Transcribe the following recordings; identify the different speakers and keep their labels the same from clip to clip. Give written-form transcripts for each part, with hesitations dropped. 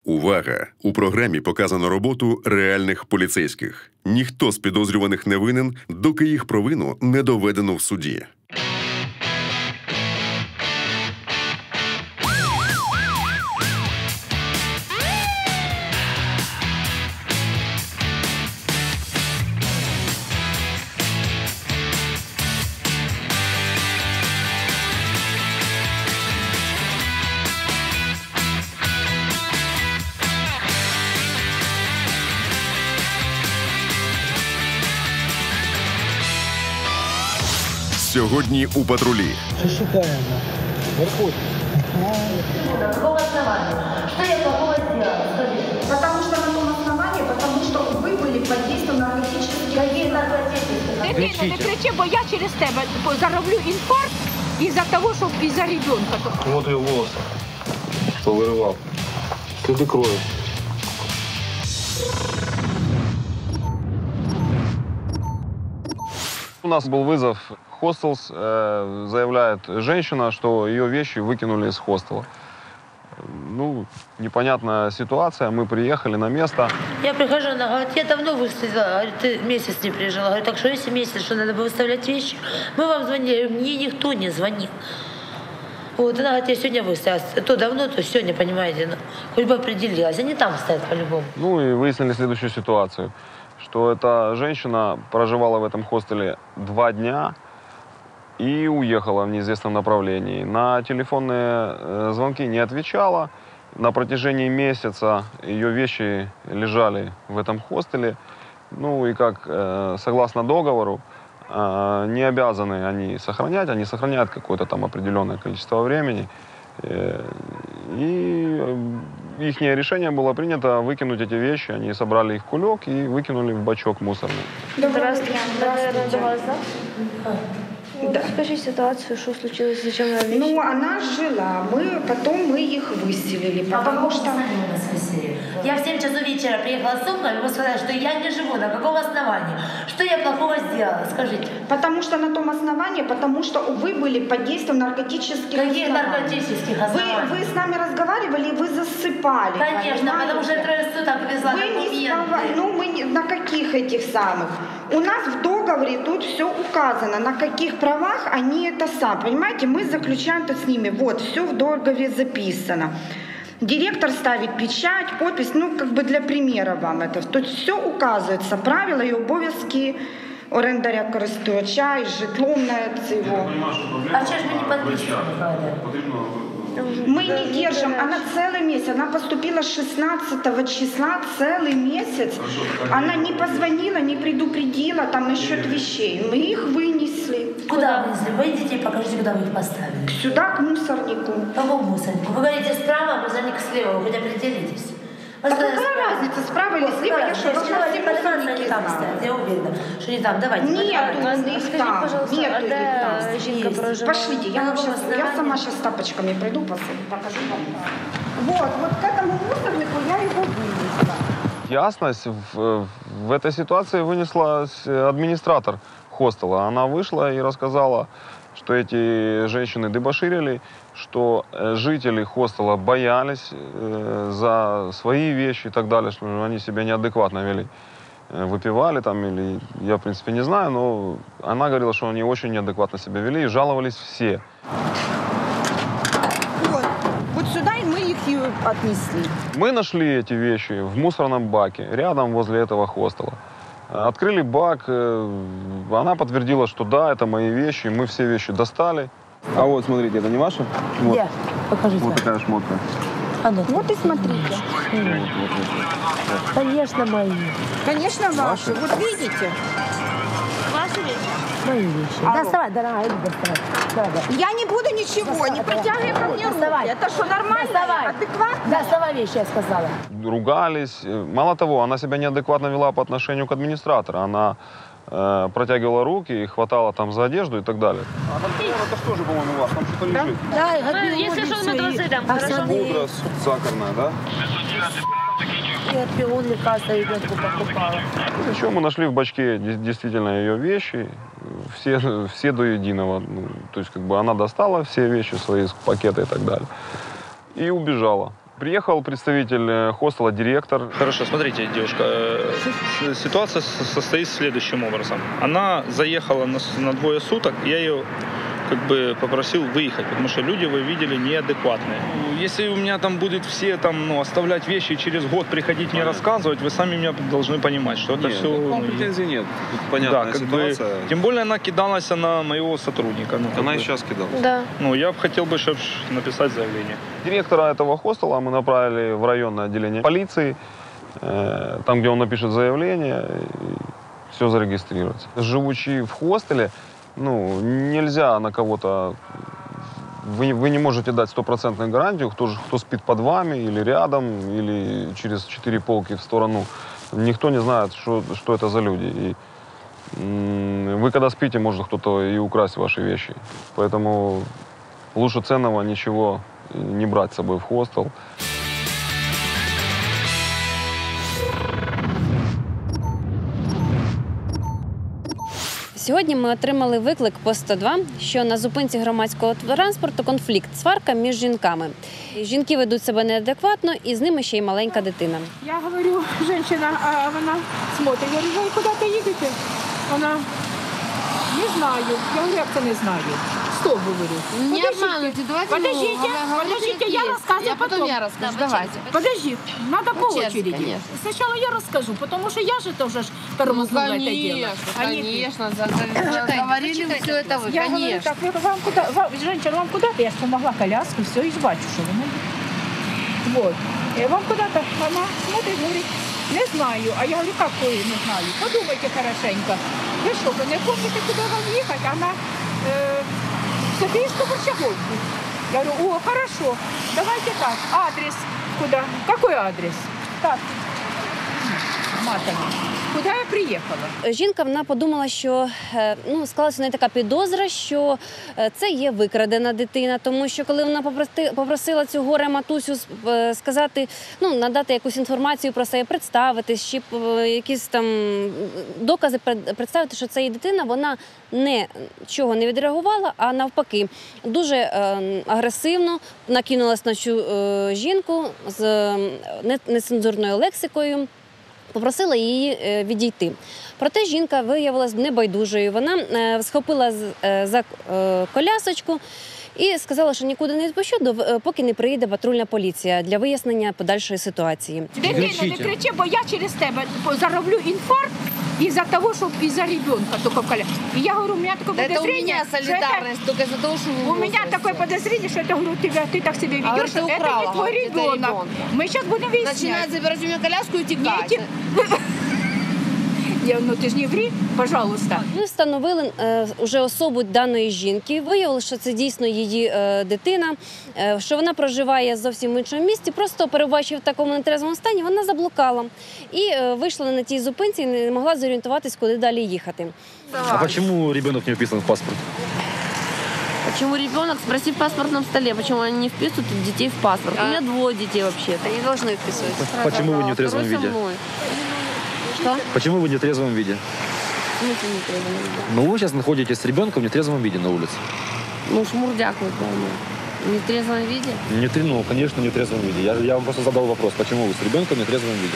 Speaker 1: Увага! У програмі показано роботу реальних поліцейських. Ніхто з підозрюваних не винен, доки їх провину не доведено в суді. Сьогодні у патрулі.
Speaker 2: Что шикарно. Верхот.
Speaker 3: Какого основания? Что я плохого сделала? Скажите.
Speaker 4: Потому что на том основании, потому что вы были под действием наркотических.
Speaker 3: Какие наркотические?
Speaker 5: Дитино, не кричи, бо я через тебе зароблю інфаркт із-за того, що із-за ребенка.
Speaker 6: Вот ее волосы, что вырывал. Следы крови. У нас был вызов. Хостелс заявляет женщина, что ее вещи выкинули из хостела. Ну, непонятная ситуация. Мы приехали на место.
Speaker 3: Я прихожу, она говорит, я давно выставила. Говорит, ты месяц не приезжала. Говорит, так что если месяц, что надо было выставлять вещи? Мы вам звонили. Мне никто не звонил. Вот, она говорит, я сегодня выставила. То давно, то сегодня, понимаете. Ну, хоть бы определилась. Они там стоят по-любому.
Speaker 6: Ну и выяснили следующую ситуацию. Что эта женщина проживала в этом хостеле 2 дня и уехала в неизвестном направлении. На телефонные звонки не отвечала. На протяжении месяца ее вещи лежали в этом хостеле. Ну и как, согласно договору, не обязаны они сохранять. Они сохраняют какое-то там определенное количество времени. И их решение было принято выкинуть эти вещи. Они собрали их в кулек и выкинули в бачок мусорный.
Speaker 7: Здравствуйте. Наверное, до вас, да?
Speaker 4: Да.
Speaker 7: Расскажи ситуацию, что случилось, зачем она вещи?
Speaker 4: Ну, она жила, потом мы их выселили, потому что...
Speaker 3: Я в 7 часов вечера приехала с сумками, вы сказали, что я не живу. На каком основании? Что я плохого сделала? Скажите.
Speaker 4: Потому что на том основании, потому что вы были под действием наркотических
Speaker 3: Какие
Speaker 4: оснований.
Speaker 3: наркотических оснований?
Speaker 4: Вы с нами разговаривали, и вы засыпали.
Speaker 3: Конечно,
Speaker 4: понимаете?
Speaker 3: потому что я 3 суток везла
Speaker 4: Вы не
Speaker 3: документы.
Speaker 4: ну, мы не, на каких этих самых? У нас в договоре тут все указано, на каких правах они это сам. Понимаете, мы заключаем тут с ними. Вот, все в договоре записано. Директор ставит печать, подпись, ну, как бы для примера вам это. Тут все указывается, правила и обов'язки орендаря-користувача, і житлом на цього.
Speaker 3: А что ж мы не подписывали?
Speaker 4: Мы не держим, она целый месяц, она поступила 16 числа, целый месяц. Она не позвонила, не предупредила там насчет вещей. Мы их вынесли.
Speaker 3: Куда вынесли? Вы идите и покажите, куда вы их поставили.
Speaker 4: Сюда, к мусорнику.
Speaker 3: Какому мусорнику? Вы говорите справа, а мусорник слева. Вы хоть определитесь.
Speaker 4: А какая разница, справа или слева? Я что, должна все мусорники
Speaker 3: там
Speaker 4: знать?
Speaker 3: стоят, я уверена, что не там. Давайте.
Speaker 4: Нету их
Speaker 7: Скажите,
Speaker 4: там,
Speaker 7: пожалуйста,
Speaker 4: нету
Speaker 7: а
Speaker 4: их
Speaker 7: де
Speaker 4: там.
Speaker 7: жінка
Speaker 4: Есть.
Speaker 7: проживала?
Speaker 4: Пошлите, я сама сейчас с тапочками приду, покажу вам. Вот к этому мусорнику я его вынесла.
Speaker 6: Ясность в этой ситуации вынесла администратор хостела. Она вышла и рассказала, что эти женщины дебоширили, что жители хостела боялись за свои вещи и так далее, что они себя неадекватно вели. Выпивали там или, я в принципе не знаю, но она говорила, что они очень неадекватно себя вели и жаловались все.
Speaker 4: Вот сюда и мы их и отнесли.
Speaker 6: Мы нашли эти вещи в мусорном баке, рядом возле этого хостела. Открыли бак, она подтвердила, что да, это мои вещи, мы все вещи достали. А вот, смотрите, это не ваши? Вот.
Speaker 3: Где? Покажите.
Speaker 6: Вот такая шмотка.
Speaker 3: А ну,
Speaker 4: Вот и смотрите.
Speaker 3: конечно, мои.
Speaker 4: Конечно, ваши. Вот видите?
Speaker 7: Ваши вещи?
Speaker 3: Мои вещи.
Speaker 4: Алло.
Speaker 3: Доставай, дорогая, иди доставай. Давай, давай.
Speaker 4: Я не буду ничего, не протягивай ко мне руки.
Speaker 3: Доставай.
Speaker 4: Это что, нормально?
Speaker 3: Доставай.
Speaker 4: Адекватно?
Speaker 3: Доставай вещи, я сказала.
Speaker 6: Ругались. Мало того, она себя неадекватно вела по отношению к администратору. Она протягивала руки, хватала там за одежду и так далее. А там это что же, по-моему, у вас? Там что-то лежит.
Speaker 3: Да,
Speaker 7: если что, мы туда зайдем, хорошо?
Speaker 6: Пудра сахарная, да?
Speaker 3: Я пион лекарства и покупала.
Speaker 6: Еще мы нашли в бачке действительно ее вещи, все до единого. Ну, то есть как бы она достала все вещи свои из пакета и так далее. И убежала. Приехал представитель хостела, директор.
Speaker 8: Хорошо, смотрите, девушка, ситуация состоит следующим образом. Она заехала на 2 суток, я ее как бы попросил выехать, потому что люди, вы видели, неадекватные. Если у меня там будет все там, оставлять вещи и через год приходить мне рассказывать, вы сами меня должны понимать, что это все...
Speaker 6: Претензий нет. Тут понятная ситуация.
Speaker 8: Тем более она кидалась на моего сотрудника.
Speaker 6: Она и сейчас кидалась.
Speaker 7: Да.
Speaker 8: Я бы хотел бы, чтобы написать заявление.
Speaker 6: Директора этого хостела мы направили в районное отделение полиции, там, где он напишет заявление, все зарегистрируется. Живучи в хостеле, нельзя на кого-то, вы не можете дать 100% гарантию, кто спит под вами или рядом, или через 4 полки в сторону. Никто не знает, что это за люди. И вы когда спите, может кто-то и украсть ваши вещи. Поэтому лучше ценного ничего не брать с собой в хостел.
Speaker 9: Сьогодні ми отримали виклик по 102, що на зупинці громадського транспорту конфлікт, сварка між жінками. Жінки ведуть себе неадекватно і з ними ще й маленька дитина.
Speaker 5: Я говорю, женщина, а вона смотрит, я говорю, куди ти їдете? Вона, не знаю. Я говорю, як це не знаю? Стоп, говорю.
Speaker 3: Не обманывайте,
Speaker 5: Подождите, я рассказываю потом.
Speaker 3: Я расскажу, давайте.
Speaker 5: Подожди, надо по
Speaker 3: честно,
Speaker 5: очереди.
Speaker 3: конечно.
Speaker 5: Сначала я расскажу, потому что я же тоже тормознула это дело.
Speaker 3: Конечно, говорили все это вы,
Speaker 5: Я говорю, так, вам куда, женщина, вам куда-то? Я помогла коляску, все, и бачу, что вы. Вот. Вам куда-то, она смотрит, говорит, не знаю. А я говорю, как вы не знаю? Подумайте хорошенько. Вы что, вы не помните, куда вам ехать? Она в Софийскую Борщаговку. Я говорю, о, хорошо, давайте так, адрес куда? Какой адрес? Так, Матами. Куди я приїхала?
Speaker 9: Жінка, вона подумала, що склалася в неї така підозра, що це є викрадена дитина, тому що коли вона попросила цю горе-матусю сказати, надати якусь інформацію про себе, представитись, чи якісь там докази представити, що це її дитина, вона нічого не відреагувала, а навпаки, дуже агресивно накинулась на цю жінку з нецензурною лексикою, попросила її відійти. Проте жінка виявилась небайдужою. Вона схопила за колясочку і сказала, що нікуди не відпущу, поки не приїде патрульна поліція для вияснення подальшої ситуації.
Speaker 5: Дитино, не кричи, бо я через тебе зароблю інфаркт из-за того, что из-за ребенка только в коляске. И я говорю, у меня такое подозрение,
Speaker 3: у меня солидарность только из-за того, что
Speaker 5: у меня такое подозрение, что это, говорю, ты так себя ведешь, это не твой ребенок. Мы сейчас будем выяснять.
Speaker 3: Начинает забирать у меня коляску и утекать.
Speaker 5: Ти ж не ври, пожалуйста.
Speaker 9: Ми встановили вже особу даної жінки. Виявили, що це дійсно її дитина, що вона проживає зовсім в іншому місті. Просто перебуваючи в такому нетрезвому стані, вона заблукала. І вийшла на тій зупинці і не могла зорієнтуватись, куди далі їхати.
Speaker 10: А чому ребенок не вписан в паспорт?
Speaker 7: Почему ребенок? Спроси в паспортном столе, почему они не вписывают детей в паспорт. У меня 2 детей вообще-то.
Speaker 9: Они должны вписывать.
Speaker 10: Почему вы не в трезвом виде?
Speaker 9: Что?
Speaker 10: Почему вы в нетрезвом виде?
Speaker 7: В смысле нетрезвом виде?
Speaker 10: Ну, вы сейчас находитесь с ребенком в нетрезвом виде на улице.
Speaker 7: Шмурдяк вот, да, в нетрезвом виде?
Speaker 10: Ну, конечно, в нетрезвом виде. Я вам просто задал вопрос, почему вы с ребенком в нетрезвом виде?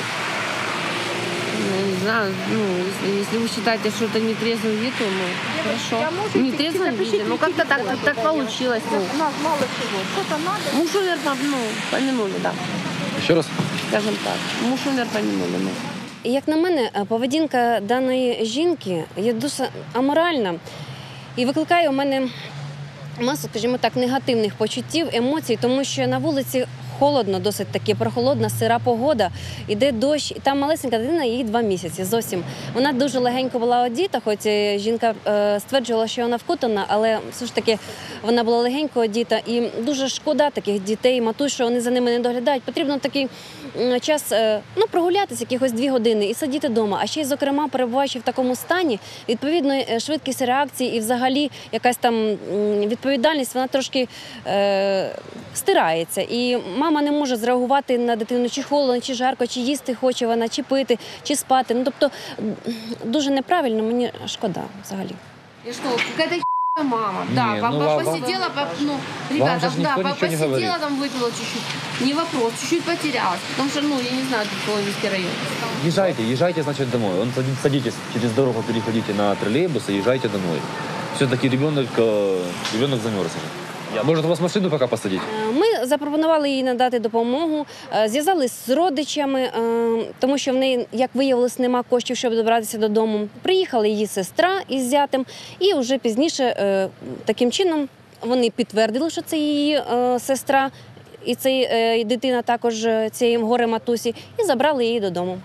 Speaker 7: Я не знаю, если вы считаете, что это нетрезвый вид, то хорошо. В нетрезвом виде, как-то так получилось.
Speaker 5: Мало чего, что-то надо.
Speaker 7: Муж умер, помянули, да.
Speaker 10: Еще раз?
Speaker 7: Скажем так, муж умер, помянули.
Speaker 9: Як на мене, поведінка даної жінки є дуже аморальна і викликає у мене масу, скажімо так, негативних почуттів, емоцій, тому що на вулиці холодно, досить таки прохолодна, сира погода, іде дощ, і там малесенька дитина, їй 2 місяці зовсім. Вона дуже легенько була одіта, хоч жінка стверджувала, що вона вкутана, але все ж таки вона була легенько одіта. І дуже шкода таких дітей, матусь, що вони за ними не доглядають. Потрібно такий час прогулятися якихось 2 години і сидіти вдома. А ще й, зокрема, перебуваючи в такому стані, відповідно, швидкість реакції і взагалі якась там відповідальність, вона трошки стирається. І мама не може зреагувати на дитину, чи холодно, чи жарко, чи їсти хоче вона, чи пити, чи спати. Тобто дуже неправильно, мені шкода взагалі.
Speaker 3: И что, какая-то
Speaker 7: Мама,
Speaker 11: Не,
Speaker 7: да,
Speaker 11: ну,
Speaker 7: посидела, ну,
Speaker 11: вам
Speaker 7: ребята,
Speaker 11: же никто
Speaker 7: да,
Speaker 11: ничего не говорит.
Speaker 7: посидела там, выпила чуть-чуть, не вопрос, чуть-чуть потерялась, потому что, ну, я не знаю, тут Коломенский район.
Speaker 10: Езжайте, значит, домой. Садитесь, через дорогу переходите на троллейбус и езжайте домой. Все-таки ребенок замерз. Может, у вас машину пока посадить?
Speaker 9: Ми запропонували їй надати допомогу, зв'язалися з родичами, тому що в неї, як виявилось, нема коштів, щоб добратися додому. Приїхала її сестра із зятем, і вже пізніше таким чином вони підтвердили, що це її сестра, і це дитина також цієї горе-матусі, і забрали її додому.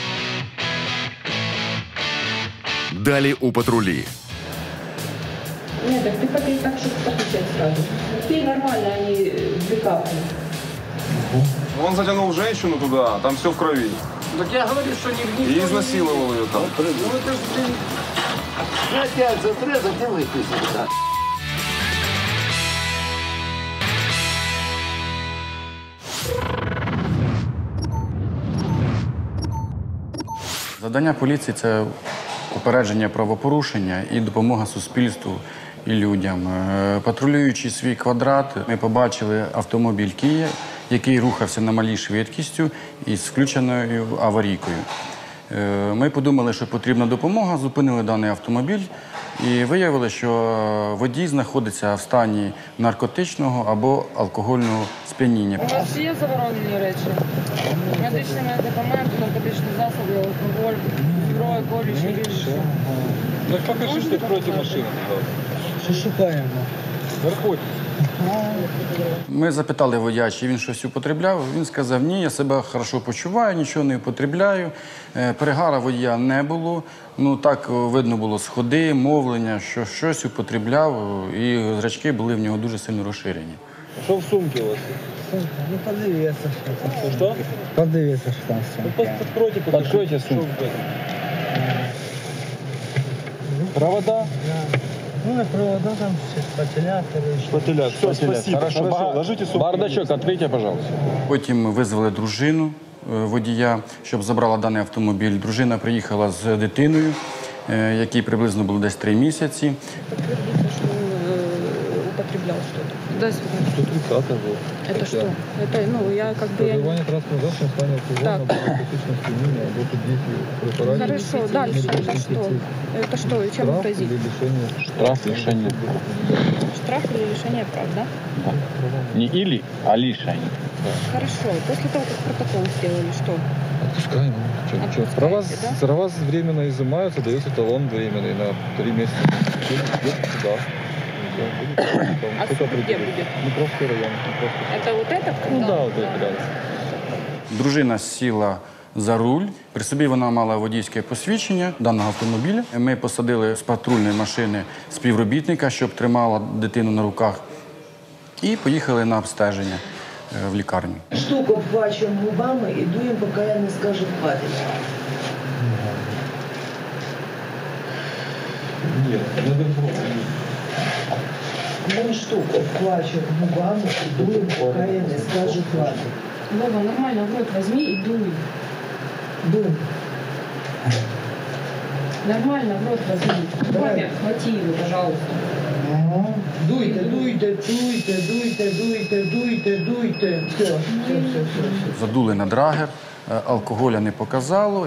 Speaker 1: Далі у патрулі.
Speaker 5: Нет, так ты попей так, чтобы покушать сразу. Ты нормально, а не две капли.
Speaker 6: Он затянул женщину туда, там все в крови.
Speaker 2: Так я говорю, что не
Speaker 6: И изнасиловал ее там.
Speaker 2: Ну это же ты опять затрезать и выписать, да.
Speaker 12: Завдання поліції – це попередження правопорушення і допомога суспільству і людям. Патрулюючи свій квадрат, ми побачили автомобіль «Кія», який рухався на малій швидкістю із включеною аварійкою. Ми подумали, що потрібна допомога, зупинили даний автомобіль і виявили, що водій знаходиться в стані наркотичного або алкогольного сп'яніння.
Speaker 13: У вас є заборонені речі? Медичні медикаменти, наркотичні засоби, алкоголь, зброя, колючі речі.
Speaker 10: Так покажи, что против машины.
Speaker 2: Что шукаємо?
Speaker 10: Заходь.
Speaker 12: Ми запитали водія, чи він щось употребляв. Він сказав, ні, я себе хорошо почуваю, нічого не употребляю. Перегара водія не було. Ну, так видно було з ходи, мовлення, що щось употребляв, і зрачки були в нього дуже сильно розширені.
Speaker 10: Что в сумке у вас?
Speaker 2: Ну подивися, що там.
Speaker 10: Что?
Speaker 2: Подивися, що там.
Speaker 10: Откройте сумку. Провода?
Speaker 2: Ну на провода там шпателятори.
Speaker 10: Шпателя. Все, спасибо. Хорошо. Ложите сумку. Бардачок откройте, пожалуйста.
Speaker 12: Потім ми визвали дружину водія, щоб забрала даний автомобіль. Дружина приїхала з дитиною, якій приблизно було десь 3 місяці.
Speaker 5: Употреблял что-то. Да,
Speaker 10: 130 был.
Speaker 5: это что? Это, ну, я как бы...
Speaker 10: Проживание транспортного засоба в состоянии алкогольного, наркотичного спьянения, або под действием препаратов.
Speaker 5: Хорошо, дальше это что? Это что? И чем
Speaker 10: Штраф
Speaker 5: грозит?
Speaker 10: или лишение.
Speaker 11: Штраф, лишение.
Speaker 5: Штраф или лишение прав, да?
Speaker 11: Не или, а лишение.
Speaker 5: Хорошо. После того, как протокол сделали, что?
Speaker 10: Отпускаем.
Speaker 5: Отпускаете, да?
Speaker 10: Права временно изымаются, дается талон временный на 3 месяца. Да.
Speaker 5: А суд где будет?
Speaker 10: Днепровский район.
Speaker 5: Это вот этот?
Speaker 10: Ну да, вот это, да.
Speaker 12: Дружина сіла за руль. При собі вона мала водійське посвідчення даного автомобіля. Ми посадили з патрульної машини співробітника, щоб тримала дитину на руках. І поїхали на обстеження в лікарню.
Speaker 14: Штуку обхвачуємо губами і дуємо, поки я не скажу хватить.
Speaker 10: Нет, надо
Speaker 14: Ми штуку обхвачуємо губами і дуємо, поки я не скажу хватить.
Speaker 5: Вова, нормально в рот возьми и дуй.
Speaker 14: Дуй.
Speaker 5: Нормально в рот возьми. Губами обхвати его, пожалуйста.
Speaker 14: Дуйте, дуйте, дуйте, дуйте, дуйте, дуйте, дуйте. Все.
Speaker 12: Задули на драгер, алкоголя не показало.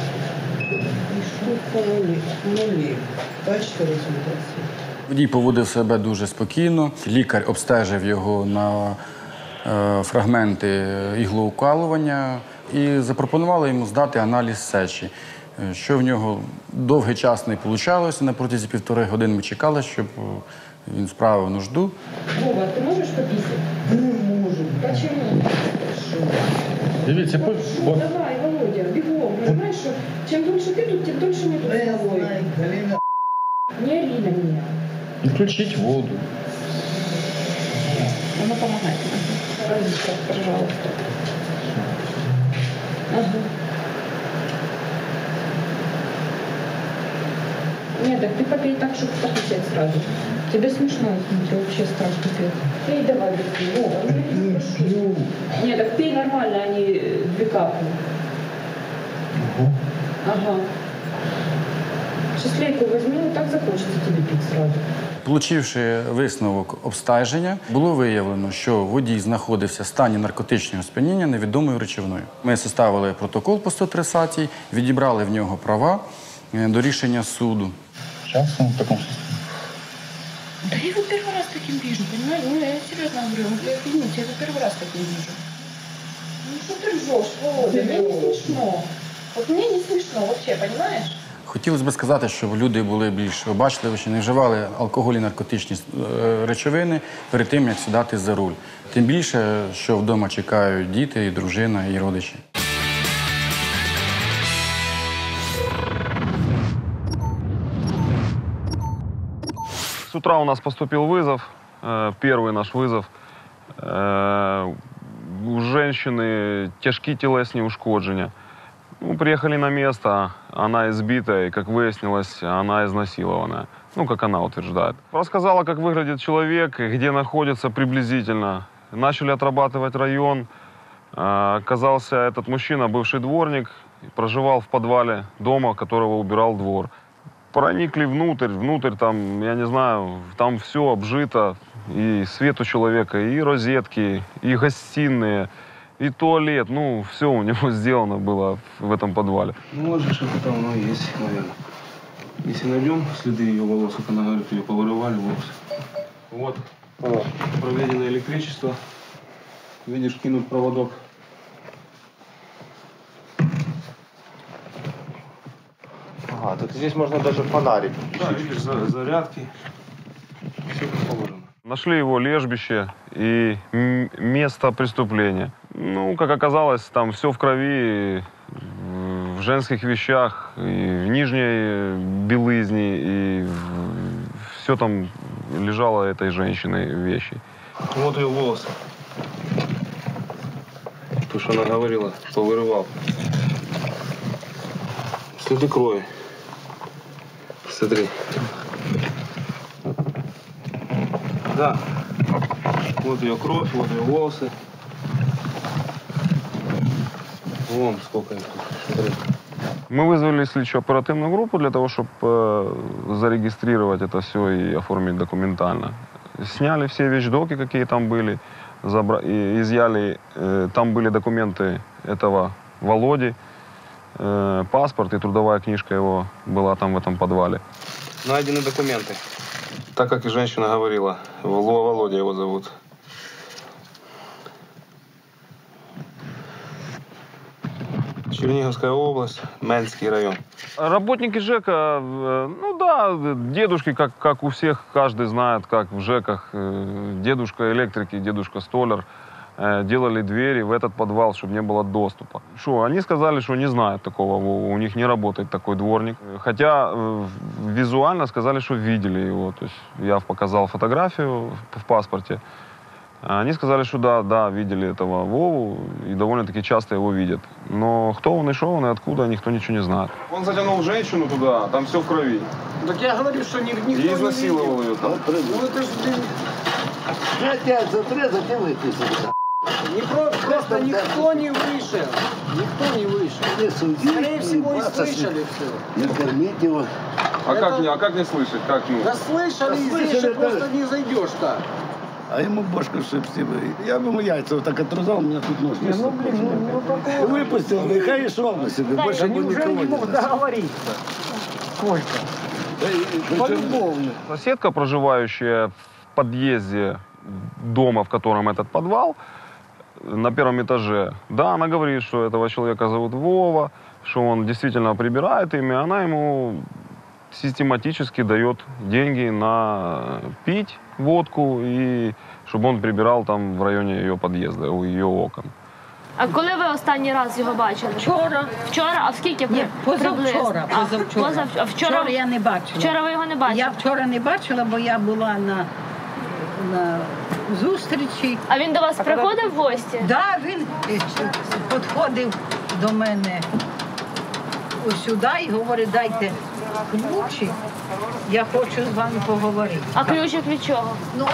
Speaker 14: Штука нулі. Бачите результат?
Speaker 12: Водій поводив себе дуже спокійно. Лікар обстежив його на фрагменти іглоукалування і запропонували йому здати аналіз сечі. Що в нього довгий час не вийшло, на протязі 1,5 години ми чекали, щоб він справив нужду.
Speaker 5: Вова, ты можешь пописать?
Speaker 14: Не можу.
Speaker 5: Почему?
Speaker 10: Дивіться,
Speaker 5: Давай, Володя, бегом. Понимаешь, что чем дольше ты тут, тем дольше мы тут с тобой. Не ори на меня.
Speaker 10: включить воду.
Speaker 5: Она помогает. Разочка, пожалуйста. Ага. Нет, так ты попей так, чтобы покусать сразу. Тебе смешно, смотри, вообще страх капец. Пей давай быстрее. Вова, ну я тебя прошу. Нет, так пей нормально, а не 2 капли. Ага.
Speaker 13: Сейчас лейку возьми, ну так захочется тебе пить сразу.
Speaker 12: Получивши висновок обстеження, було виявлено, що водій знаходився в стані наркотичного сп'яніння невідомою речовиною. Ми составили протокол по 130-й, відібрали в нього права до рішення суду.
Speaker 11: Сейчас он в таком состоянии.
Speaker 13: Да я его первый раз таким вижу, понимаешь? Ну, я серьезно говорю, я его первый раз таким вижу. Ну, что ты ржешь, Володя? Мне не смешно. Вот мне не смешно вообще, понимаешь?
Speaker 12: Хотілося б сказати, щоб люди були більш обачливіші, не вживали алкоголь і наркотичні речовини перед тим, як сідати за руль. Тим більше, що вдома чекають діти, і дружина, і родичі.
Speaker 6: С утра у нас поступил вызов, первый наш вызов. У женщины тяжкие телесные ушкоджения. Ну, приехали на место, она избита, и, как выяснилось, она изнасилованная. Ну, как она утверждает. Рассказала, как выглядит человек, где находится приблизительно. Начали отрабатывать район. Оказался этот мужчина, бывший дворник, проживал в подвале дома, которого убирал двор. Проникли внутрь там, я не знаю, там все обжито. И свет у человека, и розетки, и гостиные, и туалет. Ну, все у него сделано было в этом подвале.
Speaker 15: Ну, может, что-то там оно есть, наверное. Если найдем следы ее волос, как она говорит, ее повырывали волосы. Вот, проведено электричество. Видишь, кинут проводок.
Speaker 16: Ага, тут здесь можно даже фонарик.
Speaker 15: Да, видишь, зарядки. Все как положено.
Speaker 6: Нашли его лежбище и место преступления. Ну, как оказалось, там все в крови, в женских вещах, и в нижней белызне, и все там лежало этой женщиной вещи.
Speaker 15: Вот ее волосы. То, что она говорила, повырывал. Следы крови. Смотри. Да. Вот ее кровь, вот ее волосы. Вон сколько их тут. Смотри.
Speaker 6: Мы вызвали следственно-оперативную группу для того, чтобы зарегистрировать это все и оформить документально. Сняли все вещдоки, какие там были, изъяли, там были документы этого Володи, паспорт и трудовая книжка его была там в этом подвале.
Speaker 15: Найдены документы. Так, как и женщина говорила, Володя его зовут. Черниговская область, Менский район.
Speaker 6: Работники ЖЭКа, ну да, дедушки, как у всех, каждый знает, как в ЖЭКах, дедушка электрики, дедушка столяр, делали двери в этот подвал, чтобы не было доступа. Что, они сказали, что не знают такого, у них не работает такой дворник. Хотя визуально сказали, что видели его. То есть я показал фотографию в паспорте. Они сказали, что да, видели этого Вову и довольно-таки часто его видят. Но кто он и шо он, и откуда, никто ничего не знает.
Speaker 15: Он затянул женщину туда, там все в крови.
Speaker 2: Так я говорю, что никто не видел.
Speaker 15: И изнасиловал ее там.
Speaker 2: Ну, это же хотят затрезать и выписать.
Speaker 17: Просто никто не вышел. Никто не вышел.
Speaker 2: Не судить,
Speaker 17: скорее всего, и слышали все.
Speaker 2: Не кормить его.
Speaker 15: А как не слышать? Как, ну?
Speaker 17: Да слышали, здесь же просто не зайдешь так.
Speaker 2: А ему бошку шипсила. Я ему яйца вот так отрезал, у меня тут нож не и выпустил, и хай шел на себе.
Speaker 17: Да,
Speaker 2: больше
Speaker 17: они уже не могут договориться. Сколько?
Speaker 2: Полюбовно.
Speaker 6: Соседка, проживающая в подъезде дома, в котором этот подвал, на первом этаже, да, она говорит, что этого человека зовут Вова, что он действительно прибирает ими, она ему систематически дает деньги на пить водку и чтобы он прибирал там в районе ее подъезда, у ее окон.
Speaker 18: А коли ви останній раз його бачили?
Speaker 5: Вчора.
Speaker 18: Вчора? А в скільки?
Speaker 5: Ні, позавчора.
Speaker 18: А вчора
Speaker 5: я не бачила.
Speaker 18: Вчора ви його не бачили?
Speaker 5: Я вчора не бачила, бо я була на зустрічі.
Speaker 18: А він до вас приходив в гості?
Speaker 5: Так, да, він підходив до мене ось сюди і говорить, дайте ключик, я хочу з вами поговорити.
Speaker 18: А ключик від чого?
Speaker 5: Ну,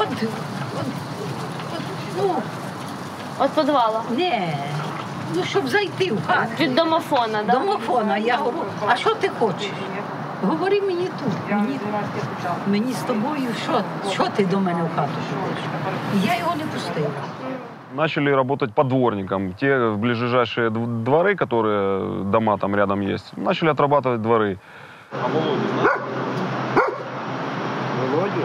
Speaker 18: От підвала?
Speaker 5: Ні, ну, щоб зайти в хату.
Speaker 18: Від домофона, так?
Speaker 5: Домофона. Я говорю, а що ти хочеш?
Speaker 19: Говори мені тут. Мені з тобою, що ти до мене в хату ходиш? Я його не пустила.
Speaker 6: Начали работать по дворникам. Те ближайшие дворы, которые дома там рядом есть, начали отрабатывать дворы.
Speaker 17: А Володю знаєте? Володю?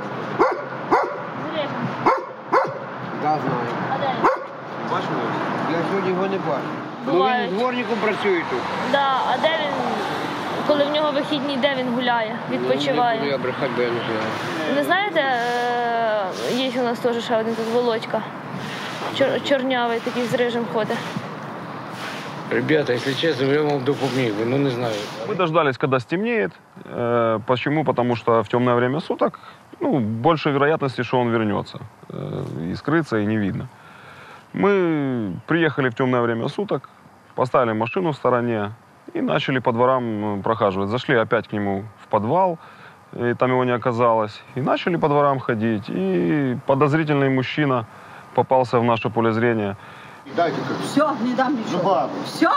Speaker 17: Да, знаю.
Speaker 18: А де?
Speaker 17: Бачили? Я сьогодні його не бачу. Ну
Speaker 18: Бувають.
Speaker 17: він дворником працює тут.
Speaker 18: Да, а де він, коли в нього вихідні, де він гуляє, відпочиває?
Speaker 17: Не буду я брехати, бо я не знаю.
Speaker 18: Не знаєте, є у нас теж ще один тут Володька. Чорнявий такий з рижем ходить.
Speaker 17: Ребята, если честно, я вам допоміг, ну не знаю.
Speaker 6: Мы дождались, когда стемнеет. Почему? Потому что в темное время суток больше вероятности, что он вернется. И скрыться, и не видно. Мы приехали в темное время суток, поставили машину в стороне и начали по дворам прохаживать. Зашли опять к нему в подвал, и там его не оказалось. И начали по дворам ходить. И подозрительный мужчина попался в наше поле зрения.
Speaker 19: Все, не дам нічого. Все.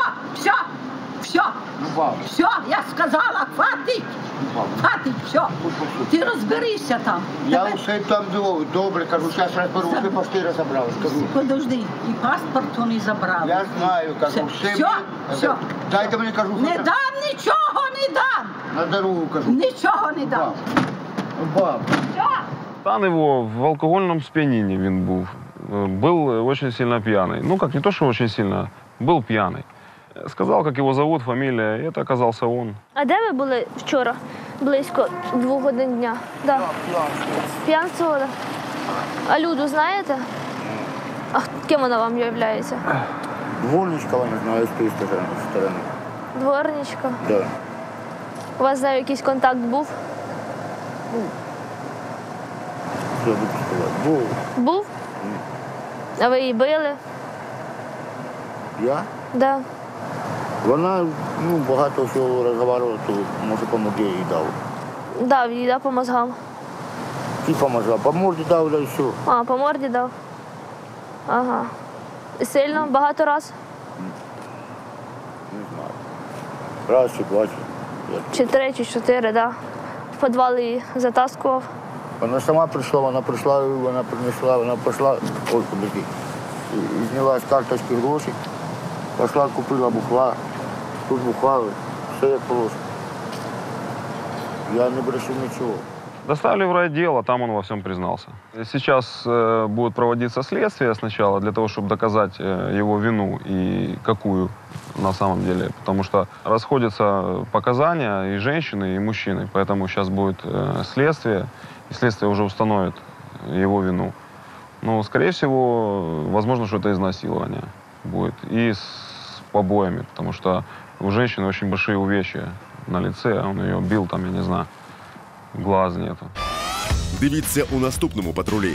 Speaker 19: Все, я сказала, хватить. Хватить, все. Ти розберися там.
Speaker 20: Я все там добре, кажу, зараз розберу, ви пошти розібрали.
Speaker 19: Подожди, і паспорт вони забрали.
Speaker 20: Я знаю, кажу,
Speaker 19: все.
Speaker 20: Дайте мені, кажу,
Speaker 19: не дам нічого, не дам.
Speaker 20: На дорогу, кажу.
Speaker 19: Нічого не дам.
Speaker 20: Баб.
Speaker 6: Стан его в алкогольном спьянении він був. Был очень сильно пьяный. Ну, как не то, что очень сильно, был пьяный. Сказал, как его зовут, фамилия, и это оказался он.
Speaker 18: А де ви були вчора? Близько 2 годин дня? Да. П'янствували? А Люду знаєте? А ким вона вам являється?
Speaker 20: Дворничка, вона знає, з тієї сторони.
Speaker 18: Дворничка?
Speaker 20: Да.
Speaker 18: У вас з нею якийсь контакт був?
Speaker 20: Що буду сказати? Був.
Speaker 18: Був? А ви її били?
Speaker 20: Я?
Speaker 18: Да.
Speaker 20: Вона багато всього розмовляла, то може по морді їй дав.
Speaker 18: Дав їй, да, по мозгам?
Speaker 20: Ти по мозгам, по морді дав, да і все.
Speaker 18: А, по морді дав? Ага. І сильно? Багато раз?
Speaker 20: Не знаю. Раз чи два.
Speaker 18: Чи 3, чи 4, да. В підвал її затаскував?
Speaker 20: Вона сама прийшла, вона принесла, вона пішла, ой, подожди, і зняла з карточки гроші, пішла, купила бухла, тут бухали, все як положено. Я не брешу нічого.
Speaker 6: Доставили в райотдел, а там он во всем признался. Сейчас будет проводиться следствие сначала для того, чтобы доказать его вину и какую на самом деле. Потому что расходятся показания и женщины, и мужчины. Поэтому сейчас будет следствие, и следствие уже установит его вину. Но, скорее всего, возможно, что это изнасилование будет. И с побоями, потому что у женщины очень большие увечья на лице. Он ее бил, там, я не знаю. Глаз нету.
Speaker 1: Дивіться у наступному патрулі.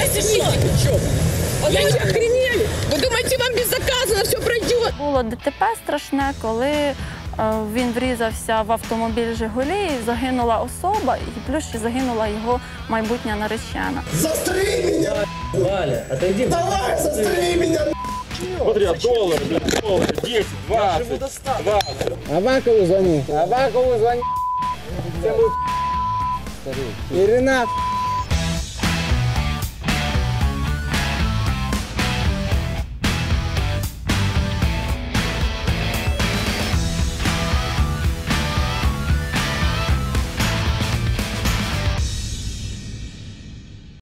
Speaker 21: Я не охренели! Ви думаєте, вам безнаказанно все пройде?
Speaker 22: Було ДТП страшне, коли він врізався в автомобіль «Жигулі», загинула особа, і плюс ще загинула його майбутня наречена.
Speaker 21: Застрій мене! Валя, отойди. Давай, застрій мене!
Speaker 23: Смотри, доллар, блядь, доллар, 10, 20, 20.
Speaker 17: Авакову звони. Ирина,